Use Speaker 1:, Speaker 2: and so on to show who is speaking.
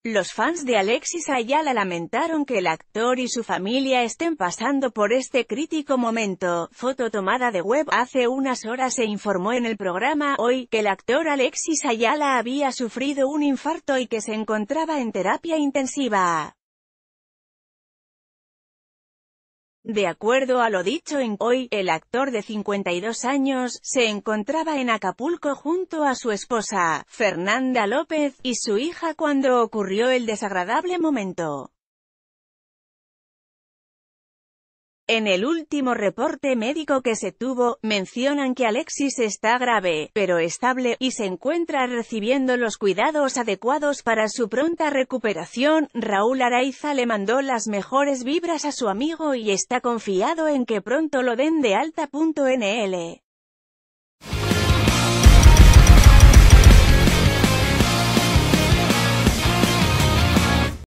Speaker 1: Los fans de Alexis Ayala lamentaron que el actor y su familia estén pasando por este crítico momento. Foto tomada de web. Hace unas horas se informó en el programa Hoy que el actor Alexis Ayala había sufrido un infarto y que se encontraba en terapia intensiva. De acuerdo a lo dicho en Hoy, el actor de 52 años, se encontraba en Acapulco junto a su esposa, Fernanda López, y su hija cuando ocurrió el desagradable momento. En el último reporte médico que se tuvo, mencionan que Alexis está grave, pero estable, y se encuentra recibiendo los cuidados adecuados para su pronta recuperación. Raúl Araiza le mandó las mejores vibras a su amigo y está confiado en que pronto lo den de alta. NL